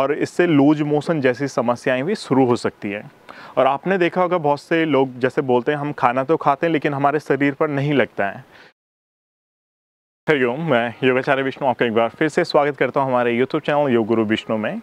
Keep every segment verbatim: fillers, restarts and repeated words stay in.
और इससे loose motion जैसी समस्याएं भी शुरू हो सकती है। और आपने देखा होगा बहुत से लोग जैसे बोलते हैं हम खाना तो खाते हैं लेकिन हमारे शरीर पर नहीं लगता है। हरिओम, मैं योगाचार्य विष्णु आपका एक बार फिर से स्वागत करता हूं हमारे यूट्यूब चैनल योग गुरु विष्णु में।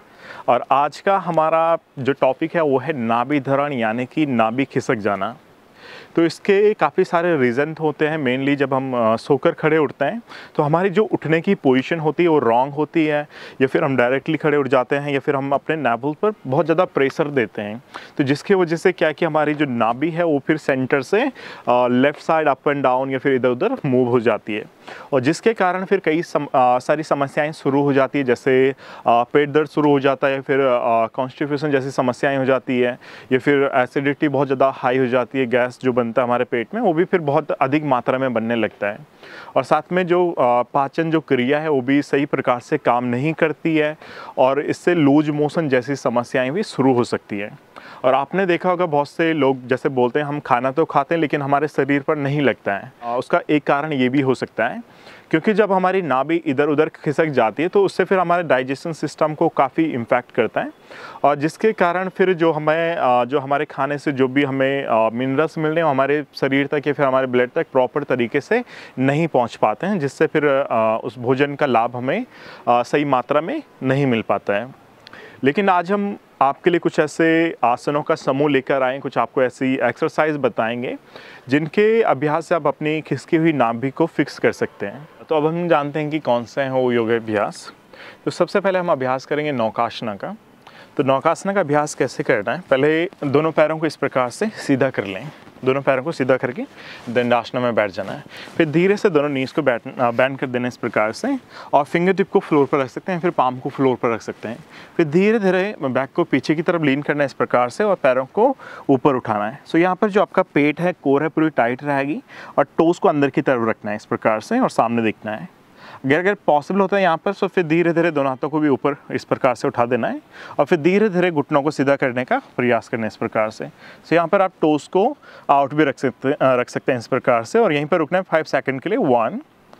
और आज का हमारा जो टॉपिक है वो है नाभि धरण, यानी कि नाभि खिसक जाना। तो इसके काफ़ी सारे रीज़न होते हैं। मेनली जब हम सोकर खड़े उठते हैं तो हमारी जो उठने की पोजीशन होती है वो रॉन्ग होती है, या फिर हम डायरेक्टली खड़े उठ जाते हैं, या फिर हम अपने नाभुल पर बहुत ज़्यादा प्रेशर देते हैं। तो जिसकी वजह से क्या है कि हमारी जो नाभि है वो फिर सेंटर से left side up and down या फिर इधर उधर मूव हो जाती है, और जिसके कारण फिर कई सम, आ, सारी समस्याएं शुरू हो जाती है। जैसे आ, पेट दर्द शुरू हो जाता है, फिर कॉन्स्टिपेशन जैसी समस्याएं हो जाती है, या फिर एसिडिटी बहुत ज़्यादा हाई हो जाती है। गैस जो बनता है हमारे पेट में वो भी फिर बहुत अधिक मात्रा में बनने लगता है, और साथ में जो आ, पाचन जो क्रिया है वो भी सही प्रकार से काम नहीं करती है, और इससे लूज मोशन जैसी समस्याएं भी शुरू हो सकती है। और आपने देखा होगा बहुत से लोग जैसे बोलते हैं हम खाना तो खाते हैं लेकिन हमारे शरीर पर नहीं लगता है। आ, उसका एक कारण ये भी हो सकता है क्योंकि जब हमारी नाभि इधर उधर खिसक जाती है तो उससे फिर हमारे डाइजेशन सिस्टम को काफ़ी इम्पैक्ट करता है, और जिसके कारण फिर जो हमें जो हमारे खाने से जो भी हमें मिनरल्स मिल रहे हैं हमारे शरीर तक या फिर हमारे ब्लड तक प्रॉपर तरीके से नहीं पहुंच पाते हैं, जिससे फिर उस भोजन का लाभ हमें सही मात्रा में नहीं मिल पाता है। लेकिन आज हम आपके लिए कुछ ऐसे आसनों का समूह लेकर आए, कुछ आपको ऐसी एक्सरसाइज बताएंगे जिनके अभ्यास से आप अपनी खिसकी हुई नाभि को फिक्स कर सकते हैं। तो अब हम जानते हैं कि कौन से हैं वो योग अभ्यास। तो सबसे पहले हम अभ्यास करेंगे नौकासना का। तो नौकासना का अभ्यास कैसे करना है, पहले दोनों पैरों को इस प्रकार से सीधा कर लें, दोनों पैरों को सीधा करके दंडासना में बैठ जाना है। फिर धीरे से दोनों नीज को बैठ बैंड कर देना इस प्रकार से, और फिंगर टिप को फ्लोर पर रख सकते हैं, फिर पाम को फ्लोर पर रख सकते हैं। फिर धीरे धीरे बैक को पीछे की तरफ लीन करना है इस प्रकार से, और पैरों को ऊपर उठाना है। सो यहाँ पर जो आपका पेट है, कोर है, पूरी टाइट रहेगी, और टोस को अंदर की तरफ रखना है इस प्रकार से, और सामने देखना है। अगर अगर पॉसिबल होता है यहाँ पर तो फिर धीरे धीरे दोनों हाथों को भी ऊपर इस प्रकार से उठा देना है, और फिर धीरे धीरे घुटनों को सीधा करने का प्रयास करना है इस प्रकार से। सो यहाँ पर आप टोस को आउट भी रख सकते रख सकते हैं इस प्रकार से, और यहीं पर रुकना है फाइव सेकंड के लिए। One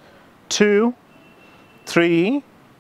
two three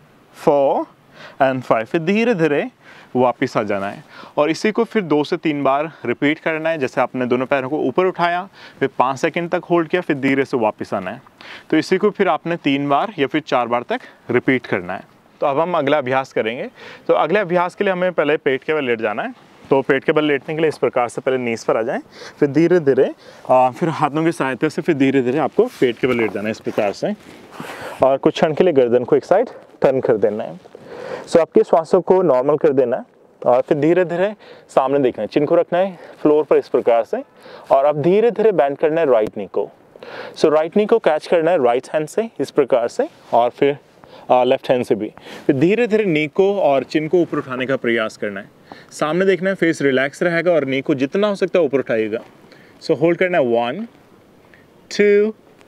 four and five. फिर धीरे धीरे वापस आ जाना है, और इसी को फिर दो से तीन बार रिपीट करना है। जैसे आपने दोनों पैरों को ऊपर उठाया, फिर पाँच सेकंड तक होल्ड किया, फिर धीरे से वापस आना है। तो इसी को फिर आपने तीन बार या फिर चार बार तक रिपीट करना है। तो अब हम अगला अभ्यास करेंगे। तो अगले अभ्यास के लिए हमें पहले पेट के बल लेट जाना है। तो पेट के बल लेटने के लिए इस प्रकार से पहले नीज पर आ जाएं, फिर धीरे धीरे फिर हाथों की सहायता से फिर धीरे धीरे आपको पेट के बल लेट जाना है इस प्रकार से, और कुछ क्षण के लिए गर्दन को एक साइड टर्न कर देना है। सो आपके श्वासों को नॉर्मल कर देना है, और फिर धीरे धीरे सामने देखना है, चिन को रखना है फ्लोर पर इस प्रकार से, और अब धीरे धीरे बैंड करना है राइट नी को। सो राइट नी को कैच करना है राइट हैंड से इस प्रकार से, और फिर लेफ्ट हैंड से भी। फिर धीरे धीरे नी को और चिन को ऊपर उठाने का प्रयास करना है। सामने देखना है, फेस रिलैक्स रहेगा, और नी को जितना हो सकता है ऊपर उठाइएगा। सो होल्ड करना है one two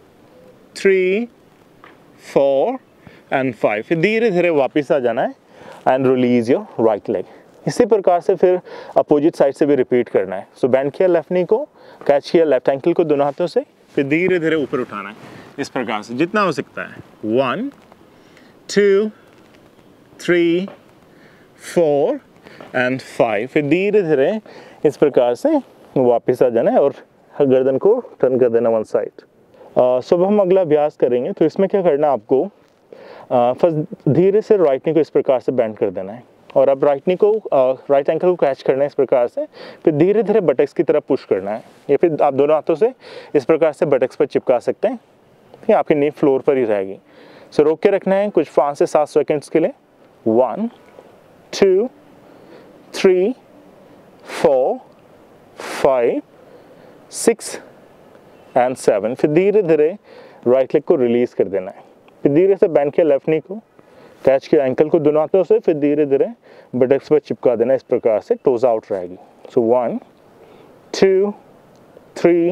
three four and five. फिर धीरे धीरे वापस आ जाना है and release your right leg. इसी प्रकार से फिर अपोजिट साइड से भी रिपीट करना है। सो बैंड किया लेफ्ट नी को, कैच किया लेफ्ट एंकल को दोनों हाथों से, फिर धीरे धीरे ऊपर उठाना है इस प्रकार से जितना हो सकता है। One two three four and five. फिर धीरे धीरे इस प्रकार से वापस आ जाना है, और गर्दन को टर्न कर देना वन साइड। सो हम अगला अभ्यास करेंगे। तो इसमें क्या करना है आपको, फर्स्ट धीरे से राइट नी को इस प्रकार से बैंड कर देना है, और अब राइट नी को राइट एंकल को कैच करना है इस प्रकार से, फिर धीरे धीरे बटक्स की तरफ पुश करना है, या फिर आप दोनों हाथों से इस प्रकार से बटक्स पर चिपका सकते हैं, फिर आपकी नी फ्लोर पर ही रहेगी। सो रोक के रखना है कुछ पाँच से सात सेकेंड्स के लिए। One two three four five six and seven. फिर धीरे धीरे राइट लेग को रिलीज कर देना है, फिर धीरे से बैंड किया लेफ्ट नी को, कैच किया एंकल को दोनों हाथों से, फिर धीरे धीरे बटक्स पर चिपका देना इस प्रकार से, टोज आउट रहेगी। So one two three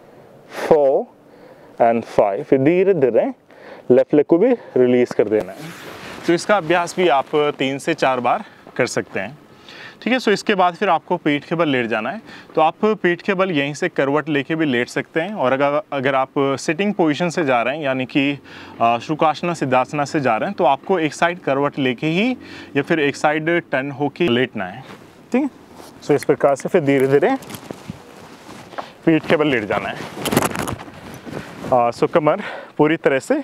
four and five. फिर धीरे धीरे लेफ्ट लेग को भी रिलीज कर देना है। तो इसका अभ्यास भी आप तीन से चार बार कर सकते हैं। ठीक है। सो इसके बाद फिर आपको पीठ के बल लेट जाना है। तो आप पीठ के बल यहीं से करवट लेके भी लेट सकते हैं, और अगर अगर आप सिटिंग पोजीशन से जा रहे हैं यानी कि शुकासना सिद्धासना से जा रहे हैं, तो आपको एक साइड करवट लेके ही या फिर एक साइड टर्न होके लेटना है। ठीक है। सो इस प्रकार से फिर धीरे धीरे पीठ के बल लेट जाना है। सो कमर पूरी तरह से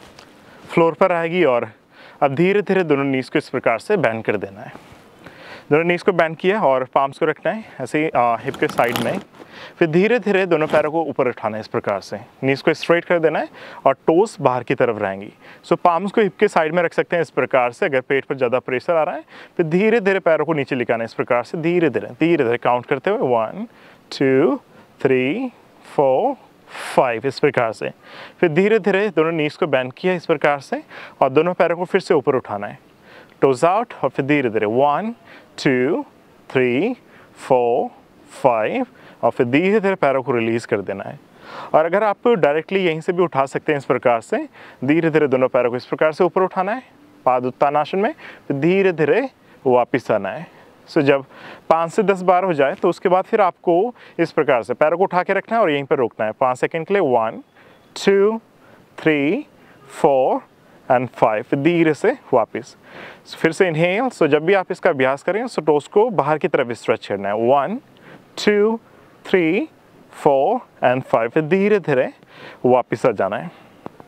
फ्लोर पर आएगी, और अब धीरे धीरे दोनों नीज को इस प्रकार से बैंड कर देना है। दोनों नीज को बैंड किया और पाम्स को रखना है ऐसे ही हिप के साइड में। फिर धीरे धीरे दोनों पैरों को ऊपर उठाना है इस प्रकार से। नीज को स्ट्रेट कर देना है और टोस बाहर की तरफ रहेंगी। सो पाम्स को हिप के साइड में रख सकते हैं इस प्रकार से, अगर पेट पर ज़्यादा प्रेशर आ रहा है। फिर धीरे धीरे पैरों को नीचे लिखाना है इस प्रकार से, धीरे धीरे धीरे धीरे काउंट करते हुए one two three four five इस प्रकार से। फिर धीरे धीरे दोनों नीज को बैंड किया इस प्रकार से, और दोनों पैरों को फिर से ऊपर उठाना है, टोज आउट, और फिर धीरे धीरे one two three four five, और फिर धीरे धीरे पैरों को रिलीज़ कर देना है। और अगर आप डायरेक्टली यहीं से भी उठा सकते हैं इस प्रकार से, धीरे धीरे दोनों पैरों को इस प्रकार से ऊपर उठाना है पादोत्तानासन में, फिर धीरे धीरे वापस आना है। सो जब पाँच से दस बार हो जाए तो उसके बाद फिर आपको इस प्रकार से पैरों को उठा के रखना है और यहीं पर रोकना है पाँच सेकंड के लिए, one two three four and five, फिर धीरे से वापस फिर से इनहेल। सो जब भी आप इसका अभ्यास करें सो टोस को बाहर की तरफ स्ट्रेच करना है, one two three four and five, फिर धीरे धीरे वापस आ जाना है।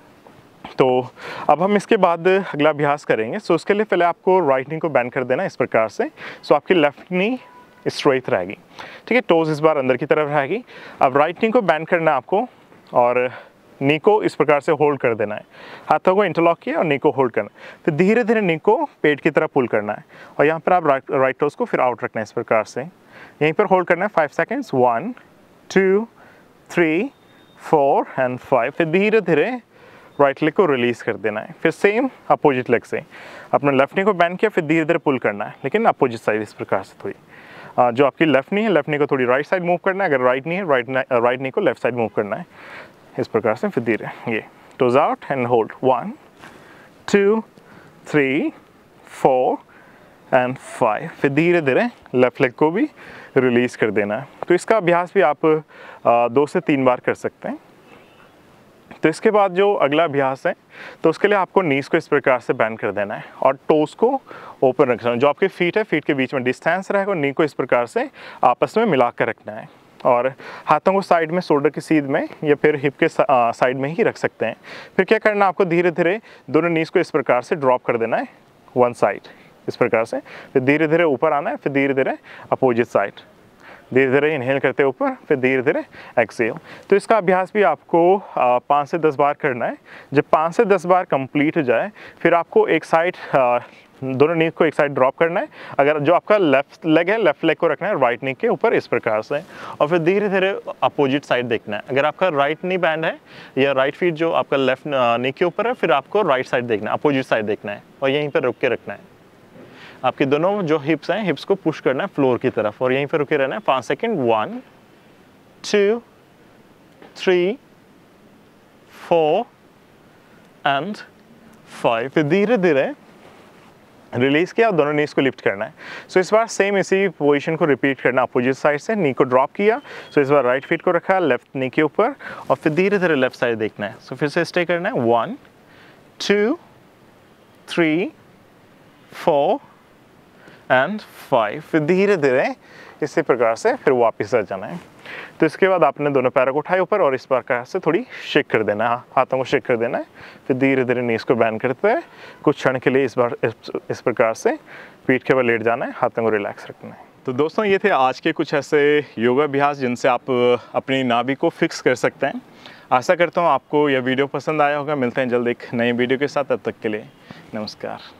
तो अब हम इसके बाद अगला अभ्यास करेंगे। सो उसके लिए पहले आपको राइट नी को बैंड कर देना इस प्रकार से। सो आपकी लेफ्ट नी स्ट्रेट रहेगी, ठीक है, टोज इस बार अंदर की तरफ रहेगी। अब राइट नी को बैंड करना है आपको, और नी को इस प्रकार से होल्ड कर देना है, हाथों को इंटरलॉक किया और नी को होल्ड करना है। फिर धीरे धीरे नी को पेट की तरफ पुल करना है, और यहाँ पर आप राइट राइट टोज को फिर आउट रखना है इस प्रकार से, यहीं पर होल्ड करना है five seconds, one two three four and five, फिर धीरे धीरे राइट लेग को रिलीज़ कर देना है। फिर सेम अपोजिट लेग से अपने लेफ्ट नी को बैंड किया, फिर धीरे धीरे पुल करना है, लेकिन अपोजिट साइड इस प्रकार से थोड़ी, आ, जो आपकी लेफ्ट नी है लेफ्ट नी को थोड़ी राइट साइड मूव करना है, अगर राइट नी है राइट राइट नी को लेफ्ट साइड मूव करना है इस प्रकार से। फिर धीरे ये toes out and hold, one two three four and five, फिर धीरे धीरे लेफ्ट लेग को भी रिलीज़ कर देना है। तो इसका अभ्यास भी आप आ, दो से तीन बार कर सकते हैं। तो इसके बाद जो अगला अभ्यास है, तो उसके लिए आपको नीज को इस प्रकार से बैंड कर देना है और टोस को ओपन रखना है। जो आपके फीट है, फीट के बीच में डिस्टेंस रहेगा, नी को इस प्रकार से आपस में मिला कर रखना है, और हाथों को साइड में शोल्डर की सीध में या फिर हिप के साइड में ही रख सकते हैं। फिर क्या करना है आपको, धीरे धीरे दोनों नीज को इस प्रकार से ड्रॉप कर देना है वन साइड इस प्रकार से, फिर धीरे धीरे ऊपर आना है, फिर धीरे धीरे अपोजिट साइड, धीरे धीरे इनहेल करते ऊपर, फिर धीरे धीरे एक्सेल। तो इसका अभ्यास भी आपको पाँच से दस बार करना है। जब पाँच से दस बार कंप्लीट हो जाए, फिर आपको एक साइड दोनों नी को एक साइड ड्रॉप करना है, अगर जो आपका लेफ्ट लेग है लेफ्ट लेग को रखना है राइट नी के ऊपर इस प्रकार से, और फिर धीरे धीरे अपोजिट साइड देखना है। अगर आपका राइट नी बैंड है या राइट फीट जो आपका लेफ्ट नी के ऊपर है, फिर आपको राइट साइड देखना है, अपोजिट साइड देखना है, और यहीं पर रुक के रखना है। आपकी दोनों जो हिप्स हैं, हिप्स को पुश करना है फ्लोर की तरफ, और यहीं पर रुके रहना है पाँच second, one two three four and five, फिर धीरे धीरे रिलीज किया और दोनों नीज को लिफ्ट करना है। सो so, इस बार सेम इसी पोजीशन को रिपीट करना, अपोजिट साइड से नी को ड्रॉप किया। सो so, इस बार राइट फीट को रखा लेफ्ट नी के ऊपर, और फिर धीरे धीरे लेफ्ट साइड देखना है। सो so, फिर से स्टे करना है, one two three four and five, फिर धीरे धीरे इसी प्रकार से फिर वापस आ जाना है। तो इसके बाद आपने दोनों पैरों को उठाए ऊपर और इस प्रकार से थोड़ी शेक कर देना है, हाथों को शेक कर देना है, फिर धीरे धीरे नीज को बैंड करते हैं कुछ क्षण के लिए, इस बार इस, इस प्रकार से पीठ के बल लेट जाना है, हाथों को रिलैक्स रखना है। तो दोस्तों, ये थे आज के कुछ ऐसे योगा अभ्यास जिनसे आप अपनी नाभि को फिक्स कर सकते हैं। आशा करता हूँ आपको यह वीडियो पसंद आया होगा। मिलते हैं जल्द एक नई वीडियो के साथ, तब तक के लिए नमस्कार।